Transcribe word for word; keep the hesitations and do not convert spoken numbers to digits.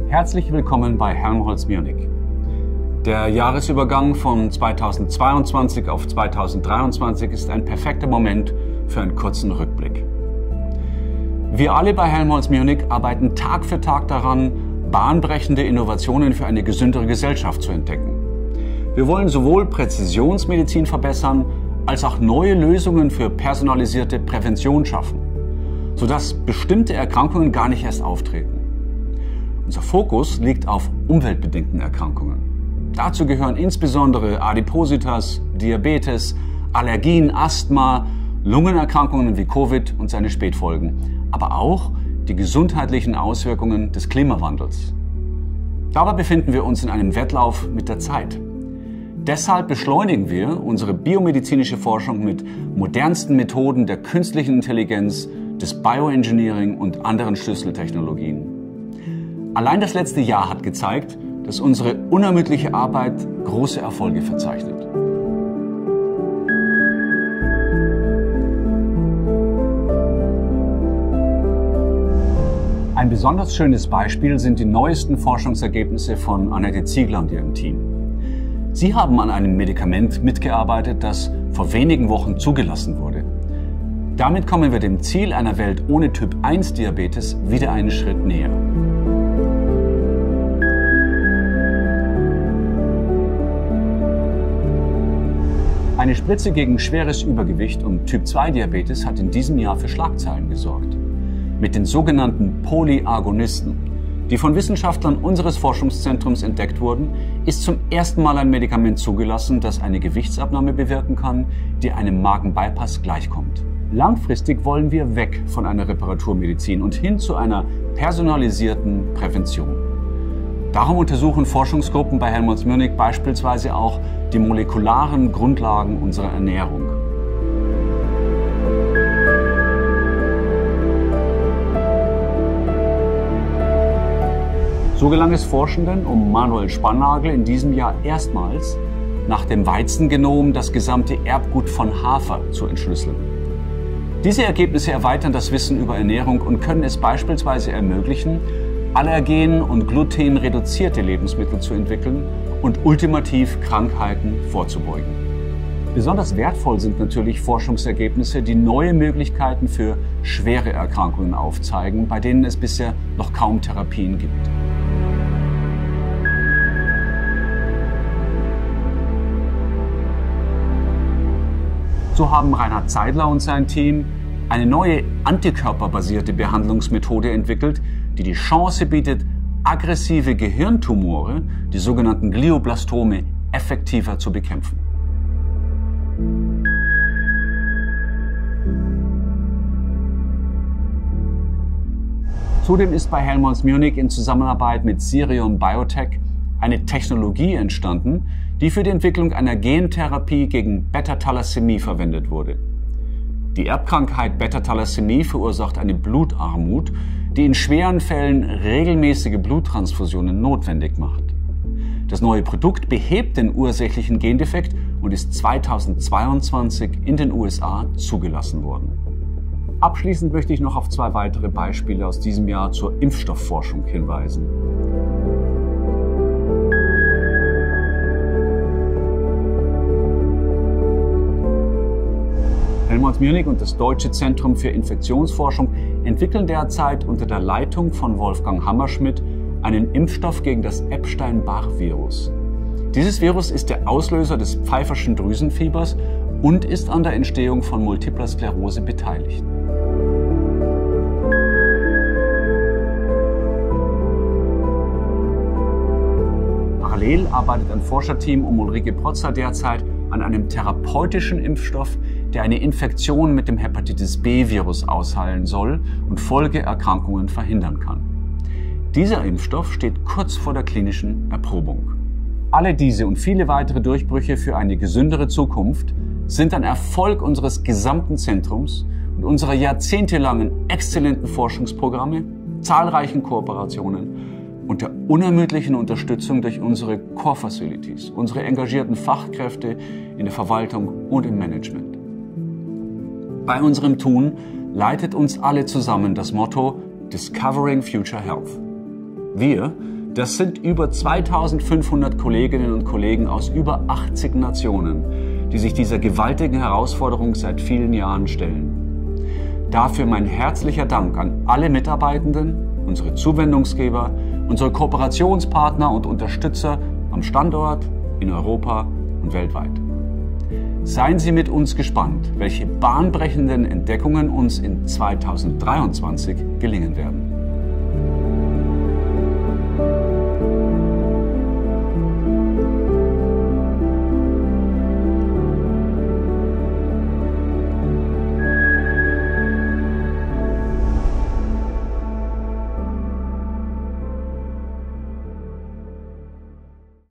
Herzlich willkommen bei Helmholtz Munich. Der Jahresübergang von zweitausendzweiundzwanzig auf zweitausenddreiundzwanzig ist ein perfekter Moment für einen kurzen Rückblick. Wir alle bei Helmholtz Munich arbeiten Tag für Tag daran, bahnbrechende Innovationen für eine gesündere Gesellschaft zu entdecken. Wir wollen sowohl Präzisionsmedizin verbessern, als auch neue Lösungen für personalisierte Prävention schaffen, sodass bestimmte Erkrankungen gar nicht erst auftreten. Unser Fokus liegt auf umweltbedingten Erkrankungen. Dazu gehören insbesondere Adipositas, Diabetes, Allergien, Asthma, Lungenerkrankungen wie Covid und seine Spätfolgen, aber auch die gesundheitlichen Auswirkungen des Klimawandels. Dabei befinden wir uns in einem Wettlauf mit der Zeit. Deshalb beschleunigen wir unsere biomedizinische Forschung mit modernsten Methoden der künstlichen Intelligenz, des Bioengineering und anderen Schlüsseltechnologien. Allein das letzte Jahr hat gezeigt, dass unsere unermüdliche Arbeit große Erfolge verzeichnet. Ein besonders schönes Beispiel sind die neuesten Forschungsergebnisse von Annette Ziegler und ihrem Team. Sie haben an einem Medikament mitgearbeitet, das vor wenigen Wochen zugelassen wurde. Damit kommen wir dem Ziel einer Welt ohne Typ eins Diabetes wieder einen Schritt näher. Eine Spritze gegen schweres Übergewicht und Typ zwei Diabetes hat in diesem Jahr für Schlagzeilen gesorgt. Mit den sogenannten Polyagonisten, die von Wissenschaftlern unseres Forschungszentrums entdeckt wurden, ist zum ersten Mal ein Medikament zugelassen, das eine Gewichtsabnahme bewirken kann, die einem Magenbypass gleichkommt. Langfristig wollen wir weg von einer Reparaturmedizin und hin zu einer personalisierten Prävention. Darum untersuchen Forschungsgruppen bei Helmholtz Munich beispielsweise auch die molekularen Grundlagen unserer Ernährung. So gelang es Forschenden um Manuel Spannagel in diesem Jahr erstmals, nach dem Weizengenom das gesamte Erbgut von Hafer zu entschlüsseln. Diese Ergebnisse erweitern das Wissen über Ernährung und können es beispielsweise ermöglichen, allergen- und glutenreduzierte Lebensmittel zu entwickeln und ultimativ Krankheiten vorzubeugen. Besonders wertvoll sind natürlich Forschungsergebnisse, die neue Möglichkeiten für schwere Erkrankungen aufzeigen, bei denen es bisher noch kaum Therapien gibt. So haben Reinhard Zeidler und sein Team eine neue antikörperbasierte Behandlungsmethode entwickelt, die die Chance bietet, aggressive Gehirntumore, die sogenannten Glioblastome, effektiver zu bekämpfen. Zudem ist bei Helmholtz Munich in Zusammenarbeit mit Sirion Biotech eine Technologie entstanden, die für die Entwicklung einer Gentherapie gegen Beta-Thalassämie verwendet wurde. Die Erbkrankheit Beta-Thalassämie verursacht eine Blutarmut, die in schweren Fällen regelmäßige Bluttransfusionen notwendig macht. Das neue Produkt behebt den ursächlichen Gendefekt und ist zweitausendzweiundzwanzig in den U S A zugelassen worden. Abschließend möchte ich noch auf zwei weitere Beispiele aus diesem Jahr zur Impfstoffforschung hinweisen. Helmholtz Munich und das Deutsche Zentrum für Infektionsforschung entwickeln derzeit unter der Leitung von Wolfgang Hammerschmidt einen Impfstoff gegen das Epstein-Barr-Virus. Dieses Virus ist der Auslöser des Pfeifferschen Drüsenfiebers und ist an der Entstehung von Multipler Sklerose beteiligt. Parallel arbeitet ein Forscherteam um Ulrike Protzer derzeit an einem therapeutischen Impfstoff, der eine Infektion mit dem Hepatitis-B-Virus ausheilen soll und Folgeerkrankungen verhindern kann. Dieser Impfstoff steht kurz vor der klinischen Erprobung. Alle diese und viele weitere Durchbrüche für eine gesündere Zukunft sind ein Erfolg unseres gesamten Zentrums und unserer jahrzehntelangen exzellenten Forschungsprogramme, zahlreichen Kooperationen und der unermüdlichen Unterstützung durch unsere Core Facilities, unsere engagierten Fachkräfte in der Verwaltung und im Management. Bei unserem Tun leitet uns alle zusammen das Motto Discovering Future Health. Wir Das sind über zweitausendfünfhundert Kolleginnen und Kollegen aus über achtzig Nationen, die sich dieser gewaltigen Herausforderung seit vielen Jahren stellen. Dafür mein herzlicher Dank an alle Mitarbeitenden, unsere Zuwendungsgeber, unsere Kooperationspartner und Unterstützer am Standort, in Europa und weltweit. Seien Sie mit uns gespannt, welche bahnbrechenden Entdeckungen uns in zweitausenddreiundzwanzig gelingen werden.